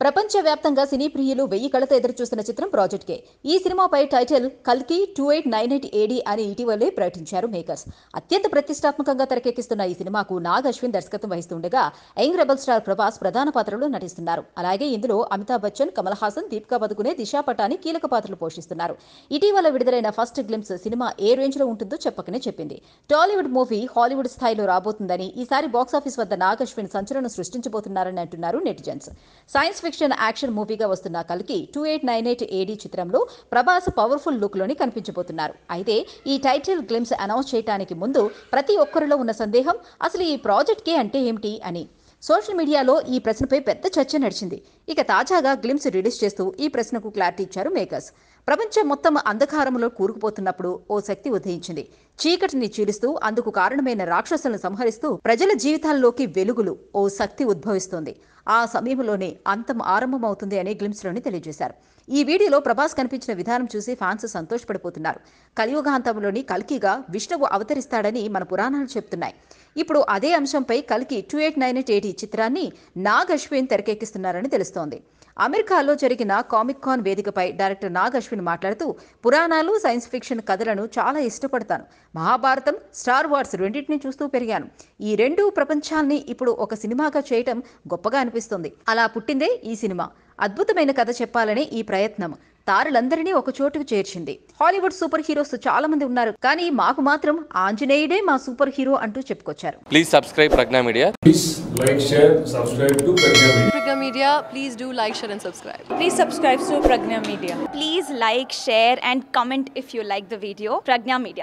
ప్రపంచవ్యాప్తంగా సినీ ప్రియులు 1000 కళ్ళతో ఎదురుచూస్తున్న చిత్రం ప్రాజెక్ట్ కే. ఈ సినిమాపై టైటిల్ కల్కి 2898 ఏడీ అని ఇటీవలే ప్రకటించారు మేకర్స్. అత్యంత ప్రతిష్టాత్మకంగా తెరకెక్కిస్తున్న ఈ సినిమాకు నాగ్ అశ్విన్ దర్శకత్వం వహిస్తుండగా యంగ్ రెబల్ స్టార్ ప్రభాస్ ప్రధాన పాత్రలో నటిస్తున్నారు. అలాగే ఇందులో అమితాబ్ బచ్చన్, కమల్ హాసన్, దీపికా పదుకునే, దిశా పటాని కీలక పాత్రలు పోషిస్తున్నారు. ఇటీవల విడుదలైన ఫస్ట్ గ్లింప్స్ సినిమా ఏ రేంజ్ లో ఉంటుందో చెప్పకనే చెప్పింది. టాలీవుడ్ మూవీ హాలీవుడ్ స్థాయిలో రాబోతుందని, ఈసారి బాక్సాఫీస్ వద్ద నాగ్ అశ్విన్ సంచలనం సృష్టించబోతున్నారని అంటున్నారు నెటిజన్స్. సైన్స్ ఫిక్షన్ యాక్షన్ మూవీగా వస్తున్న కల్కి 2898 ఏడీ చిత్రంలో ప్రభాస్ పవర్ఫుల్ లుక్ లోని కనిపించబోతున్నారు. అయితే ఈ టైటిల్ గ్లిమ్స్ అనౌన్స్ చేయడానికి ముందు ప్రతి ఒక్కరిలో ఉన్న సందేహం అసలు ఈ ప్రాజెక్ట్ కే అంటే ఏమిటి అని. సోషల్ మీడియాలో ఈ ప్రశ్నపై పెద్ద చర్చ నడిచింది. ఇక తాజాగా గ్లిమ్స్ రిలీజ్ చేస్తూ ఈ ప్రశ్నకు క్లారిటీ ఇచ్చారు మేకర్స్. ప్రపంచం మొత్తం అంధకారంలో కూరుకుపోతున్నప్పుడు ఓ శక్తి ఉదయించింది. చీకటిని చీలుస్తూ అందుకు కారణమైన రాక్షసులను సంహరిస్తూ ప్రజల జీవితాల్లోకి వెలుగులు ఓ శక్తి ఉద్భవిస్తోంది. ఆ సమయంలోనే అంతం ఆరంభమవుతుంది అని గ్లిమ్స్లోని తెలియజేశారు. ఈ వీడియోలో ప్రభాస్ కనిపించిన విధానం చూసి ఫ్యాన్స్ సంతోషపడిపోతున్నారు. కలియుగాంతంలోని కల్కిగా విష్ణువు అవతరిస్తాడని మన పురాణాలు చెప్తున్నాయి. ఇప్పుడు అదే అంశంపై కల్కి 2898 ఏడీ చిత్రాన్ని నాగ్ అశ్విన్ తెరకెక్కిస్తున్నారని తెలుస్తోంది. అమెరికాలో జరిగిన కామిక్ కాన్ వేదికపై డైరెక్టర్ నాగ్ అశ్విన్ మాట్లాడుతూ, పురాణాలు, సైన్స్ ఫిక్షన్ కథలను చాలా ఇష్టపడతాను. మహాభారతం, స్టార్ వార్స్ రెండింటినీ చూస్తూ పెరిగాను. ఈ రెండు ప్రపంచాల్ని ఇప్పుడు ఒక సినిమాగా చేయటం గొప్పగా అనిపిస్తుంది. అలా పుట్టిందే ఈ సినిమా. అద్భుతమైన కథ చెప్పాలనే ఈ ప్రయత్నం తారులందరినీ ఒక చోటుకు చేర్చింది. హాలీవుడ్ సూపర్ హీరోస్ చాలా మంది ఉన్నారు, కానీ మాకు మాత్రం ఆంజనేయుడే మా సూపర్ హీరో అంటూ చెప్పుకొచ్చారు. Please subscribe Pregnya Media. Please like, share, subscribe to Pregnya Media. Pregnya Media, please do like, share and subscribe. Please subscribe to Pregnya Media. Please like, share and comment if you like the video. Pregnya Media.